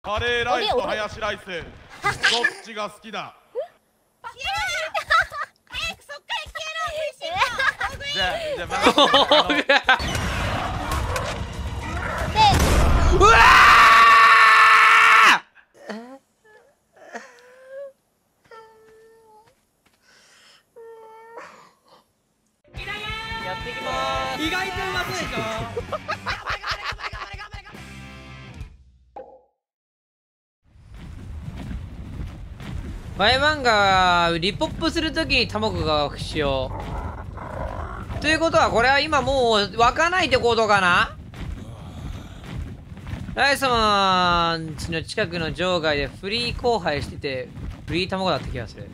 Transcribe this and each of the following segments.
カレーライスとハヤシライスどっちが好きだ。じゃあまずうわやっていきまーす。 意外とうまそうでしょ。 ワイワンがリポップするときに卵が使用ということは、これは今もう湧かないってことかな。ライ様んちの近くの場外でフリー交配しててフリー卵だった気がする。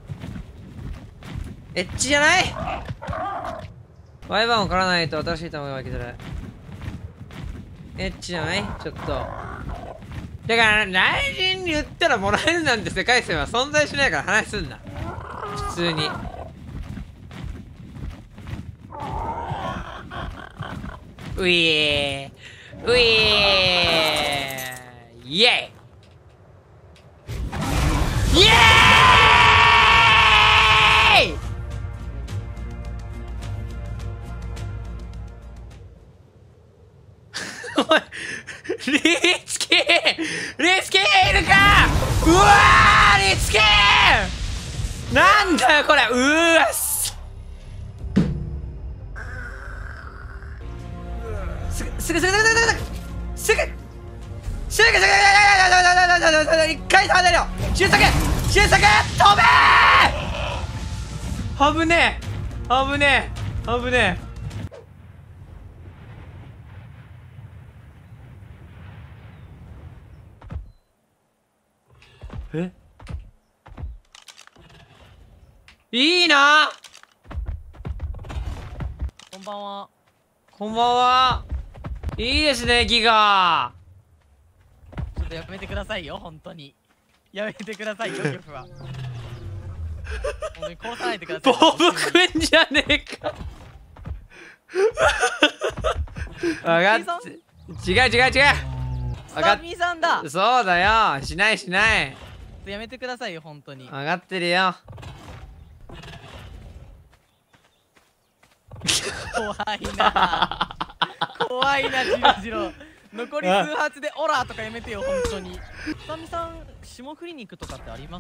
エッチじゃない。ワイワンを狩らないと新しい卵が湧きづらい。エッチじゃないちょっと。だから内人に言ったらもらえるなんて世界線は存在しないから話すんな普通に。ういーういーイエイイエーイ。おいリツキーいるか。うわーリツキーなんだよこれ。うーわすぐ一回離れろ。俊作飛べー。危ねえ。いいな。 こんばんは。 こんばんは。いいですねギガ。 ちょっとやめてくださいよ本当に。やめてくださいよギフは。本当に殺さないでください。 ボブくんじゃねえか。分かって違うスタミーさんだ。 そうだよ。しないやめてくださいよ本当に。 分かってるよ。 怖いなジロジロ。残り数発でオラとかやめてよ本当に。スタミさん霜降り肉とかってあります？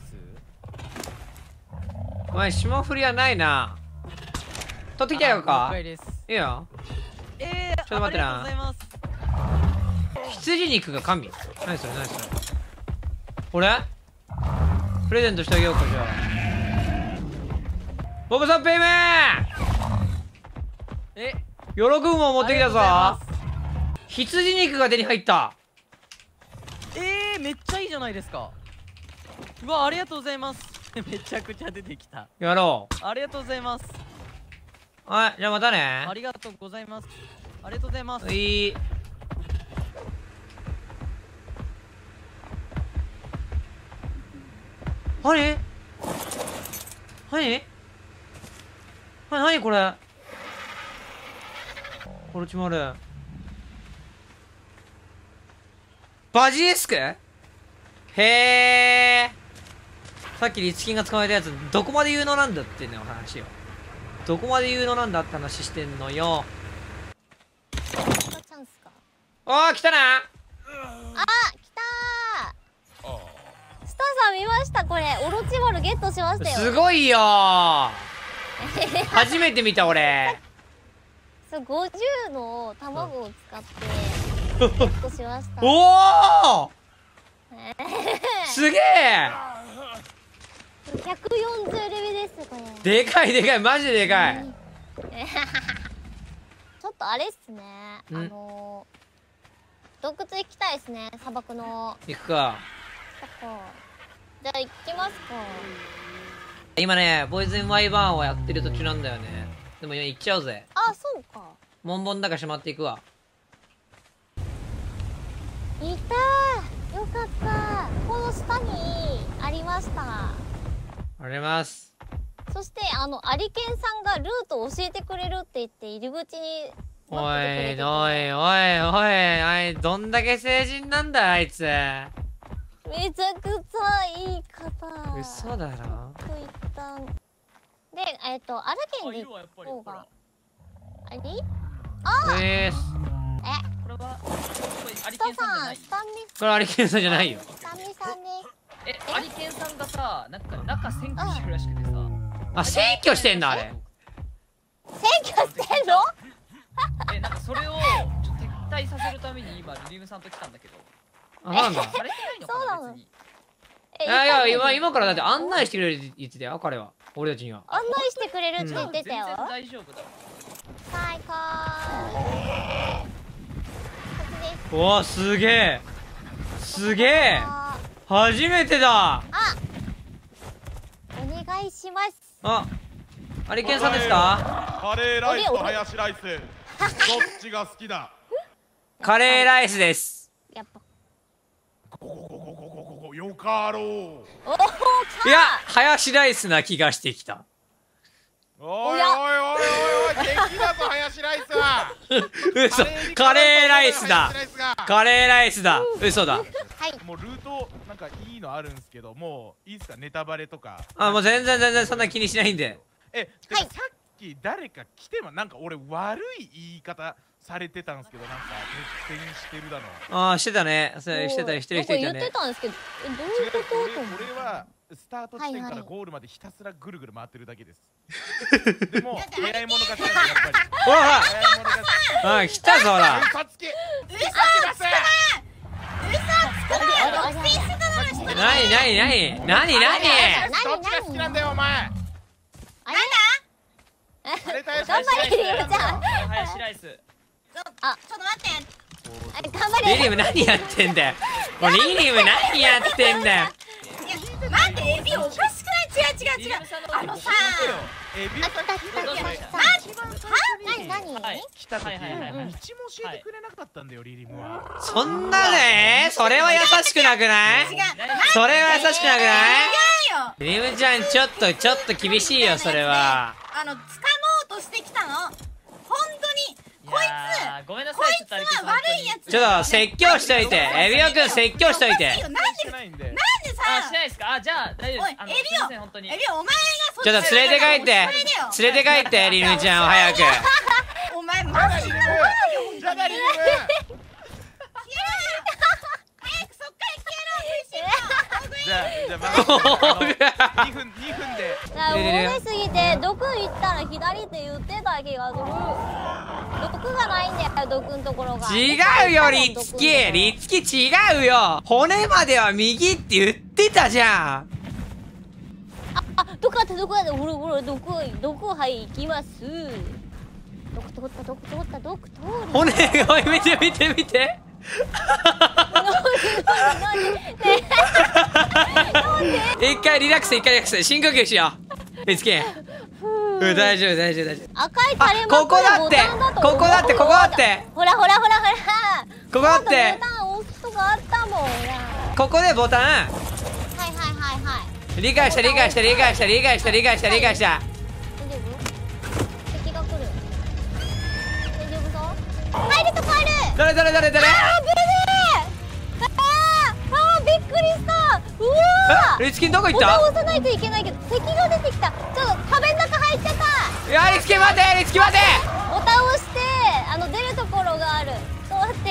お前霜降りはないな。取ってきたよか。 了解です。 いいよ。 ちょっと待ってな。 ありがとうございます。 羊肉が神。何それこれプレゼントしてあげようか。じゃあボブさんペイメン喜ぶもん持ってきたぞ。羊肉が手に入った。 めっちゃいいじゃないですか。うわありがとうございます。めちゃくちゃ出てきた。 やろう。 ありがとうございます。 はい、じゃあまたね。 ありがとうございます。ありがとうございます。 いい。何これ。コルチマルバジリスク。へえ。さっきリツキンが捕まえたやつどこまで有能なんだってね話よ。どこまで有能なんだって話してんのよ。 チャンスか。 おー来たな。 あ、来たー。スターさん見ましたこれ。オロチマルゲットしましたよ。 すごいよー。初めて見た俺。 そう50の卵を使ってゲットしました。 おおすげえ。 140レベルですこれ。 でかいマジででかい。 ちょっとあれっすね。洞窟行きたいですね。砂漠の。 行くか。 じゃあ行きますか。 今ねポイズンワイバーンをやってる途中なんだよね。でも今行っちゃうぜ。 あ、そうか。 モンボンだからしまっていくわ。 いたー。よかった。この下にありました。 あります。 そしてアリケンさんがルートを教えてくれるって言って入り口におい待っててくれてて。 どんだけ成人なんだあいつ。 めちゃくちゃいい方。 嘘だろ。 と言ったんで、アルケンで行こうが。あれ？あ、 えーす。 これはアリスタケンさんじゃさん、 ない。 スタミこれアリケンさんじゃないよ。 スタミさんね。 アリケンさんがさ、なんか中占拠してるらしくてさ。 あ、占拠してんだあれ。 選挙してんの？ なんかそれをちょっと撤退させるために今リリムさんと来たんだけど。 あ、なんだ。 されてないのかな別に。 いやいや、今からだって案内してくれるって言ってたよ、彼は。俺たちには。 案内してくれるって言ってたよ。 全然大丈夫だ。 最高。 おお、すげえ。すげえ。初めてだ。 お願いします。 あ、アリケンさんですか？ カレーライスとハヤシライスどっちが好きだ？ カレーライスです。 やっぱ。 よかろう。 おお、 いや、ハヤシライスな気がしてきた。 おいおいおいおい、敵だぞハヤシライスは。 嘘、カレーライスだ。カレーライスだ。嘘だ。 はい。 もうルートなんかいいのあるんですけど、もういいですか、ネタバレとか。 あ、もう全然そんな気にしないんで。 てかさっき誰か来てもなんか俺悪い言い方されてたんですけど、なんか熱戦してるだの。 ああ、してたね。それしてた、してる人いたね。 言ってたんですけど、どういうことと思って。 俺はスタート地点からゴールまでひたすらぐるぐる回ってるだけです。でも早い者勝ちなんでやっぱり。 ほらほら。 早い者勝ち。 あ、来たぞほら。 嘘つき。 なにどっちが好きなんだよお前。 あれ頑頑張れリリムちゃん。 ハヤシライス。 あ、ちょっと待って。頑張れ。 リリム何やってんだよ。もうリリム何やってんだよ。 待って、エビおかしくない？違う。あのさ、 エビをさっきどうしました？ 何はい。 来た時はいはいはい道も教えてくれなかったんだよリリムは。 そんなね、それは優しくなくない？それは優しくなくない？リリムちゃんちょっと厳しいよそれは。 掴もうとしてきたの。本当に。こいつ、 ごめんなさい。ちょっとアリケンさん。 悪いやつ。 ちょっと説教しといて。エビオくん説教しといて。 なんでないんで。 しないですか？あ、じゃあ大丈夫です。 おい、 すいません本当に。 エビオ、お前がそちょっと連れて帰って。連れて帰って、リリムちゃんを早く。 お前マジで怖いよ。 じゃあリリム。 早くそっから消えろ。 じゃあまだ2分で。 揉めすぎて毒行ったら左って言ってた気がする。毒がないんだよ、毒のところが。 違うよ、リツキ違うよ。骨までは右って言ってたじゃん。 毒あったほら毒はい行きます。毒通った骨が見て一回リラックス深呼吸しよう。リツキ大丈夫。 赤いタレここだってここだってここだってほらここだってボタン押すとかあったもん。 ここでボタン。 はい理解した。 大丈夫？敵が来る。大丈夫そう？入るとこある。 誰あー、ブレー。びっくりした。うわー。 リツキどこ行った？ ボタン押さないといけないけど敵が出てきた。ちょっと壁の中入っちゃった。 いや、リツキ待て。 ボタン押して出るところがある。ちょっと待って。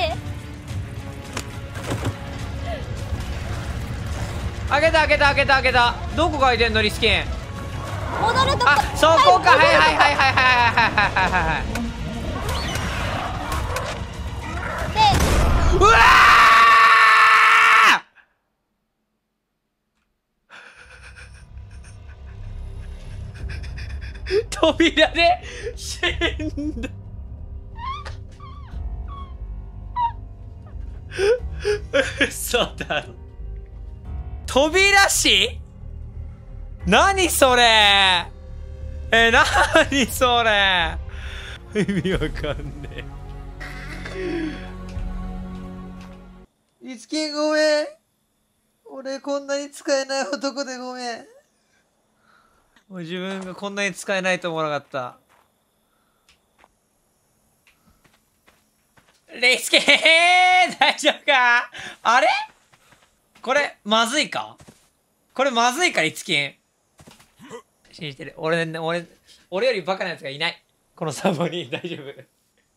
開けた。どこ開いてんのリツキン？ 戻るとこ。 あ、そこか。はい。 で、 うわー扉で死んだ。嘘だろ。扉師？何それ？何それ？意味わかんねえ。いつきごめん。俺こんなに使えない男でごめん。もう自分がこんなに使えないと思わなかった。レイスケ大丈夫か？あれこれまずいか、これまずいか、いつきん信じてる。俺よりバカなやつがいない、このサーバーに。大丈夫。 ス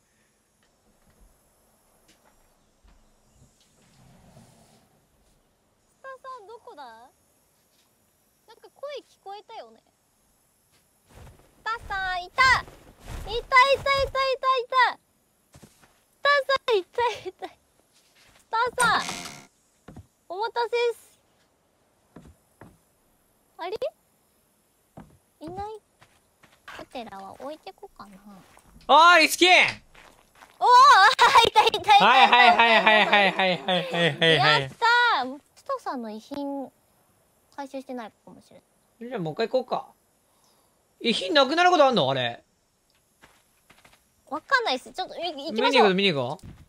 タさんどこだ？なんか声聞こえたよね。スタさんいた。いたいたいたいたいた。スタさんいたいた。スタさんお待たせっす。あれいない。ホテラは置いてこうかな。 おーい、いつきん。 おおいたいたいたいた。 はいはいはいはいはいはいはいはいはい。 やったー。スタさんの遺品回収してないかもしれない。 じゃあもう一回行こうか。遺品なくなることあんのあれ。 わかんないっす。ちょっと行き見ましょう。 に行こう。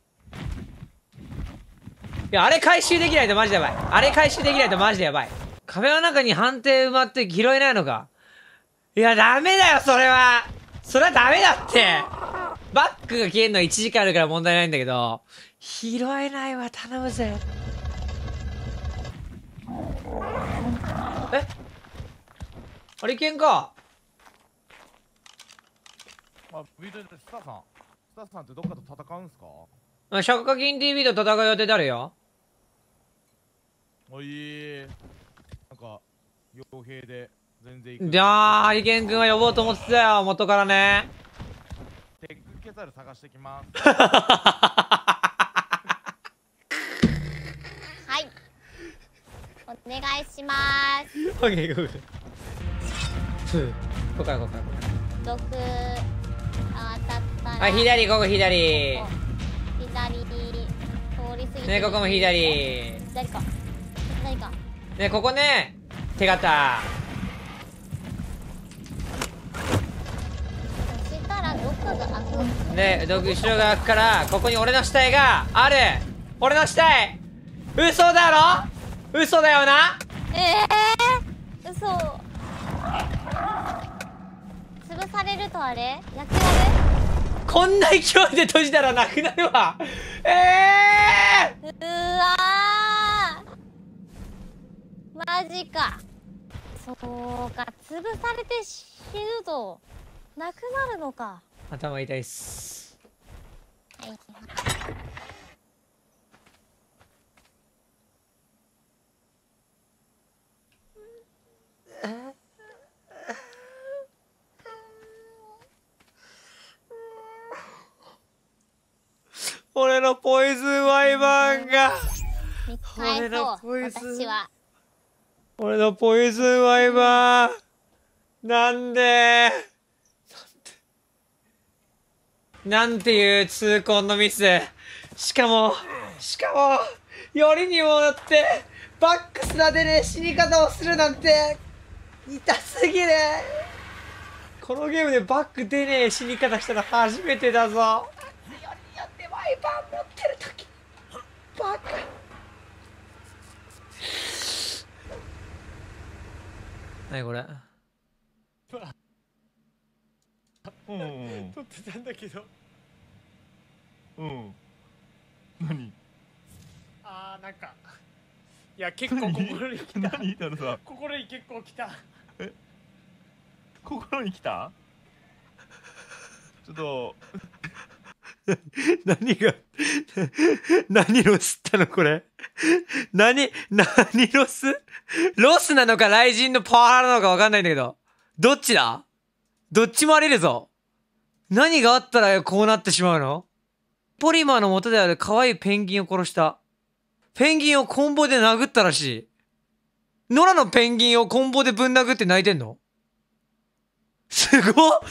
いや、あれ回収できないとマジでやばい。あれ回収できないとマジでやばい。壁の中に判定埋まって拾えないのか。いや、ダメだよ、それは。それはダメだって。バッグが消えるのは1時間あるから問題ないんだけど、拾えないわ、頼むぜ。え、あれいけんか。 あ、ビートスターさんってどっかと戦うんすか？ 釈迦金 TV と戦う予定であるよ。 おい、なんか傭兵で全然行く。 じゃあハリケーン君は呼ぼうと思ってたよ、元からね。 テックケザル探してきます。 はい。お願いします。 オッケー、ここからここからここから。 毒当たったら。 あ、左、ここ左。 ここ左通り過ぎて。 ね、ここも左。 左か。左か。 ね、ここね、手形。 そしたらどっかが開く。 で、後ろが開くから、ここに俺の死体がある。俺の死体。嘘だろ？嘘だよな？ 嘘。潰されるとあれ？なくなる？ こんな勢いで閉じたらなくなるわ。 うわー、マジか。そうか、潰されて死ぬとなくなるのか。 頭痛いっす。 はい。 俺のポイズンワイバーンが、 見返そう、私は。 俺のポイズンワイバーン、なんていう痛恨のミス。しかもよりにもよってバックスなでね死に方をするなんて痛すぎる。このゲームでバック出ねえ死に方したの初めてだぞ。よりによってワイバーン持ってる時バカ。何これ。撮ってたんだけど。 何？ なんか、いや結構心にきた。 何だろうさ。 心に結構きた。 心に来た？ちょっと何ロスったのこれ。何ロス？ロスなのか雷神のパワハラなのかわかんないんだけど。どっちだ？どっちもありるぞ。何があったらこうなってしまうの？ポリマーの元である可愛いペンギンを殺した。ペンギンをコンボで殴ったらしい。ノラのペンギンをコンボでぶん殴って泣いてんの？す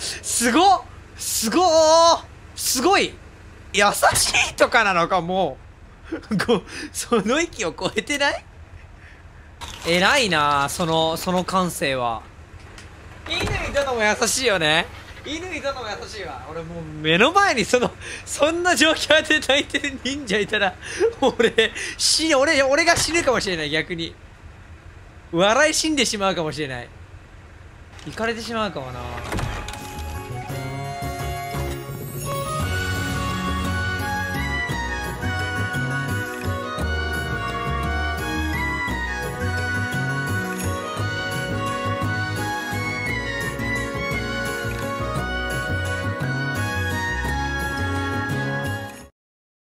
ごい優しいとかなのかもうその域を超えてない？偉いなその感性は。乾殿も優しいよね。乾殿も優しいわ。俺もう目の前にそんな状況で泣いてる忍者いたら俺が死ぬかもしれない。逆に笑い死んでしまうかもしれない。行かれてしまうかもな。